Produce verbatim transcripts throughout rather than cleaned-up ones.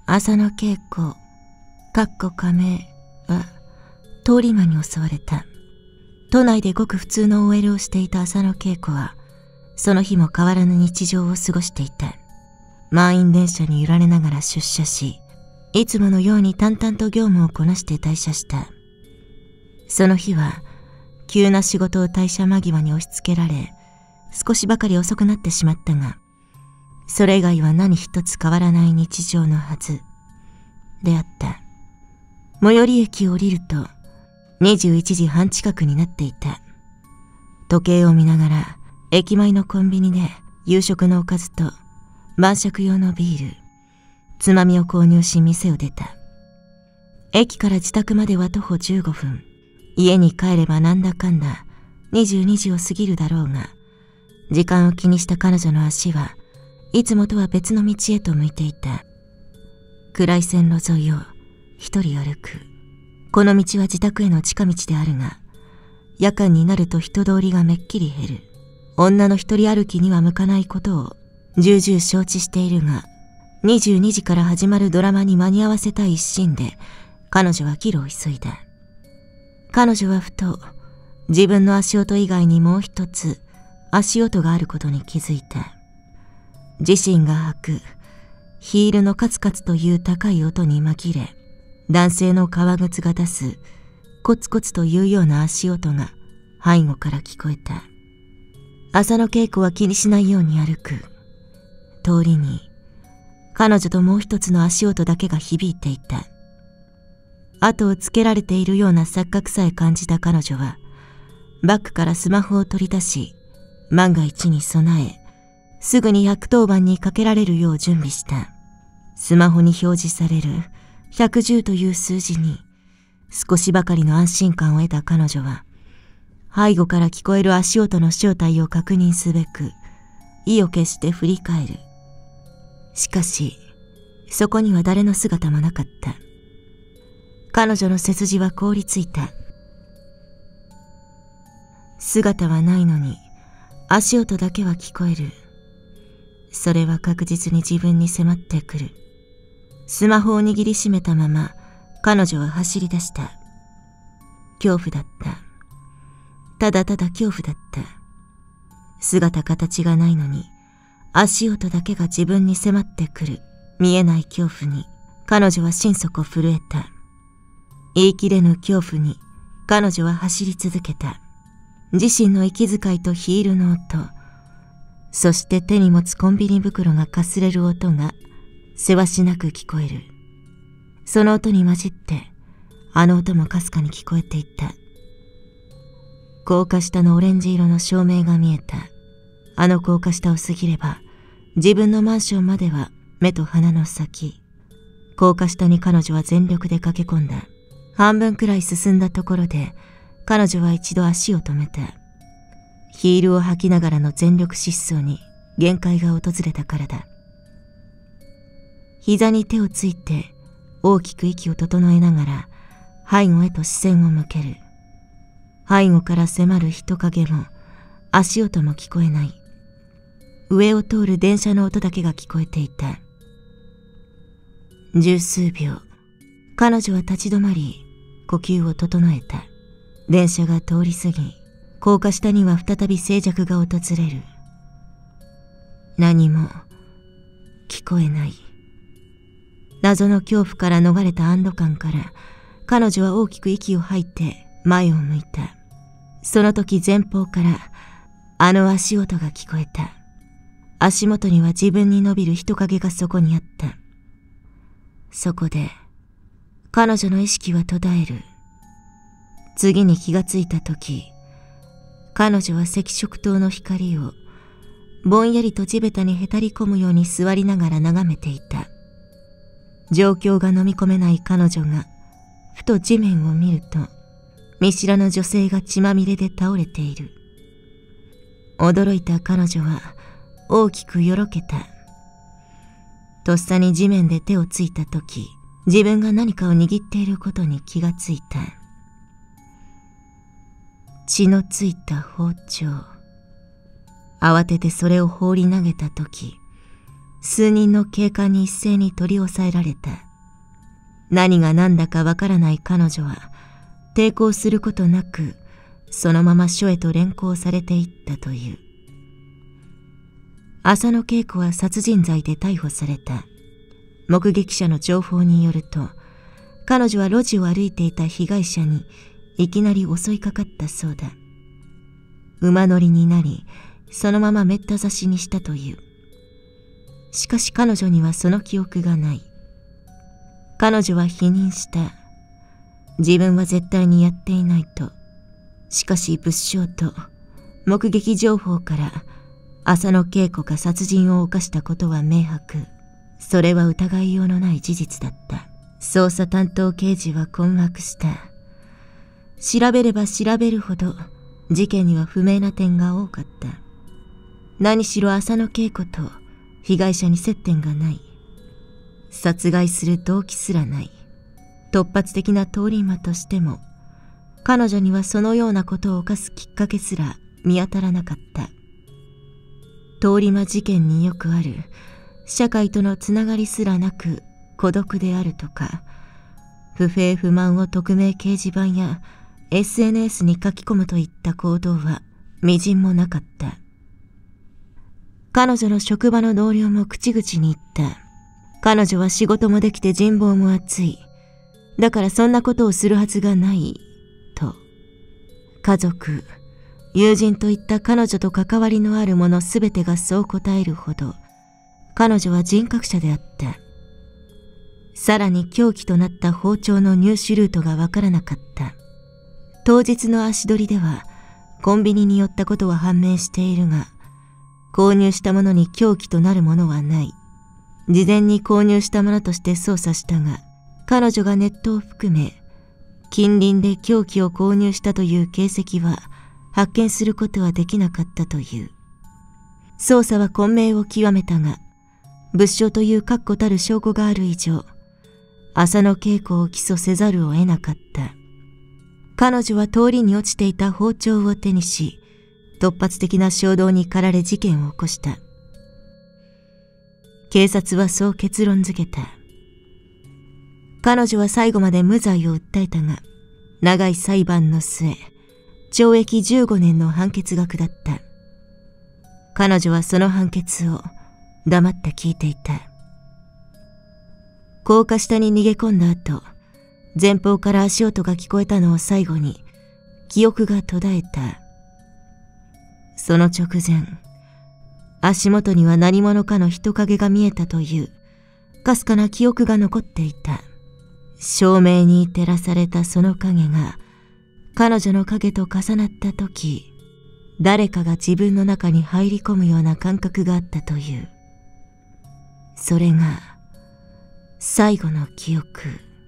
浅野恵子、かっこ仮名は、通り魔に襲われた。都内でごく普通の オーエル をしていた浅野恵子は、その日も変わらぬ日常を過ごしていた。満員電車に揺られながら出社し、いつものように淡々と業務をこなして退社した。その日は、急な仕事を退社間際に押し付けられ、少しばかり遅くなってしまったが、それ以外は何一つ変わらない日常のはずであった。最寄り駅を降りると、にじゅういちじはん近くになっていた。時計を見ながら、駅前のコンビニで夕食のおかずと晩酌用のビール、つまみを購入し店を出た。駅から自宅までは徒歩じゅうごふん。家に帰ればなんだかんだにじゅうにじを過ぎるだろうが、時間を気にした彼女の足はいつもとは別の道へと向いていた。暗い線路沿いを一人歩く。この道は自宅への近道であるが、夜間になると人通りがめっきり減る。女の一人歩きには向かないことを重々承知しているが、にじゅうにじから始まるドラマに間に合わせたい一心で、彼女は帰路を急いだ。彼女はふと、自分の足音以外にもう一つ、足音があることに気づいた。自身が履く、ヒールのカツカツという高い音に紛れ、男性の革靴が出す、コツコツというような足音が背後から聞こえた。浅野恵子は気にしないように歩く。通りに、彼女ともう一つの足音だけが響いていた。後をつけられているような錯覚さえ感じた彼女は、バッグからスマホを取り出し、万が一に備え、すぐにひゃくとおばんにかけられるよう準備した。スマホに表示されるひゃくじゅうという数字に、少しばかりの安心感を得た彼女は、背後から聞こえる足音の正体を確認すべく、意を決して振り返る。しかし、そこには誰の姿もなかった。彼女の背筋は凍りついた。姿はないのに、足音だけは聞こえる。それは確実に自分に迫ってくる。スマホを握りしめたまま、彼女は走り出した。恐怖だった。ただただ恐怖だった。姿形がないのに、足音だけが自分に迫ってくる、見えない恐怖に、彼女は心底震えた。言い切れぬ恐怖に、彼女は走り続けた。自身の息遣いとヒールの音、そして手に持つコンビニ袋がかすれる音が、せわしなく聞こえる。その音に混じって、あの音もかすかに聞こえていった。高架下のオレンジ色の照明が見えた。あの高架下を過ぎれば、自分のマンションまでは目と鼻の先。高架下に彼女は全力で駆け込んだ。半分くらい進んだところで、彼女は一度足を止めた。ヒールを履きながらの全力疾走に限界が訪れたからだ。膝に手をついて大きく息を整えながら背後へと視線を向ける。背後から迫る人影も足音も聞こえない。上を通る電車の音だけが聞こえていた。十数秒、彼女は立ち止まり呼吸を整えた。電車が通り過ぎ、高架下には再び静寂が訪れる。何も聞こえない。謎の恐怖から逃れた安堵感から、彼女は大きく息を吐いて前を向いた。その時前方からあの足音が聞こえた。足元には自分に伸びる人影がそこにあった。そこで彼女の意識は途絶える。次に気がついた時、彼女は赤色灯の光をぼんやりと地べたにへたり込むように座りながら眺めていた。状況が飲み込めない彼女がふと地面を見ると、見知らぬ女性が血まみれで倒れている。驚いた彼女は大きくよろけた。とっさに地面で手をついたとき、自分が何かを握っていることに気がついた。血のついた包丁。慌ててそれを放り投げたとき、 数人の警官に一斉に取り押さえられた。何が何だかわからない彼女は抵抗することなくそのまま署へと連行されていったという。浅野恵子は殺人罪で逮捕された。目撃者の情報によると、彼女は路地を歩いていた被害者にいきなり襲いかかったそうだ。馬乗りになり、そのままめった刺しにしたという。しかし彼女にはその記憶がない。彼女は否認した。自分は絶対にやっていないと。しかし物証と目撃情報から浅野恵子が殺人を犯したことは明白。それは疑いようのない事実だった。捜査担当刑事は困惑した。調べれば調べるほど事件には不明な点が多かった。何しろ浅野恵子と被害者に接点がない。殺害する動機すらない。突発的な通り魔としても、彼女にはそのようなことを犯すきっかけすら見当たらなかった。通り魔事件によくある、社会とのつながりすらなく孤独であるとか、不平不満を匿名掲示板や エスエヌエス に書き込むといった行動はみじんもなかった。彼女の職場の同僚も口々に言った。彼女は仕事もできて人望も厚い。だからそんなことをするはずがない、と。家族、友人といった彼女と関わりのあるものすべてがそう答えるほど、彼女は人格者であった。さらに凶器となった包丁の入手ルートがわからなかった。当日の足取りでは、コンビニに寄ったことは判明しているが、購入したものに凶器となるものはない。事前に購入したものとして捜査したが、彼女がネットを含め、近隣で凶器を購入したという形跡は発見することはできなかったという。捜査は混迷を極めたが、物証という確固たる証拠がある以上、浅野恵子を起訴せざるを得なかった。彼女は通りに落ちていた包丁を手にし、突発的な衝動に駆られ事件を起こした。警察はそう結論付けた。彼女は最後まで無罪を訴えたが、長い裁判の末、懲役じゅうごねんの判決が下った。彼女はその判決を黙って聞いていた。高架下に逃げ込んだ後、前方から足音が聞こえたのを最後に、記憶が途絶えた。その直前、足元には何者かの人影が見えたという、かすかな記憶が残っていた。照明に照らされたその影が、彼女の影と重なったとき、誰かが自分の中に入り込むような感覚があったという。それが、最後の記憶。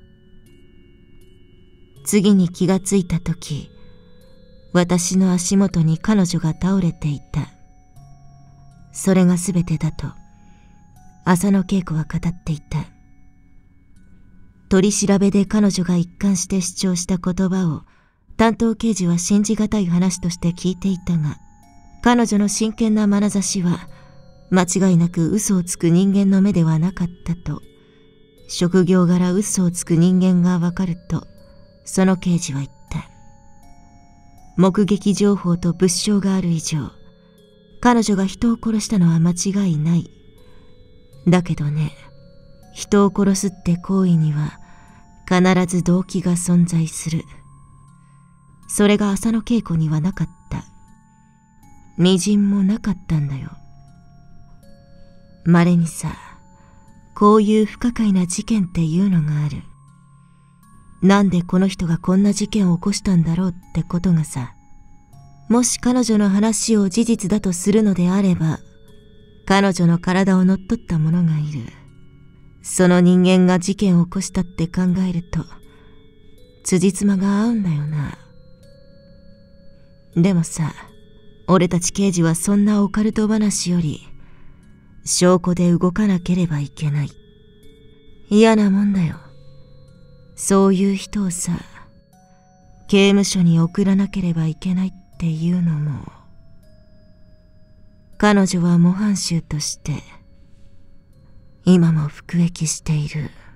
次に気がついたとき、私の足元に彼女が倒れていた。それがすべてだと、浅野恵子は語っていた。取り調べで彼女が一貫して主張した言葉を、担当刑事は信じがたい話として聞いていたが、彼女の真剣な眼差しは、間違いなく嘘をつく人間の目ではなかったと、職業柄嘘をつく人間がわかると、その刑事は言った。目撃情報と物証がある以上、彼女が人を殺したのは間違いない。だけどね、人を殺すって行為には必ず動機が存在する。それが浅野恵子にはなかった。みじんもなかったんだよ。稀にさ、こういう不可解な事件っていうのがある。なんでこの人がこんな事件を起こしたんだろうってことがさ、もし彼女の話を事実だとするのであれば、彼女の体を乗っ取った者がいる。その人間が事件を起こしたって考えると、辻褄が合うんだよな。でもさ、俺たち刑事はそんなオカルト話より、証拠で動かなければいけない。嫌なもんだよ。そういう人をさ、刑務所に送らなければいけないっていうのも、彼女は模範囚として今も服役している。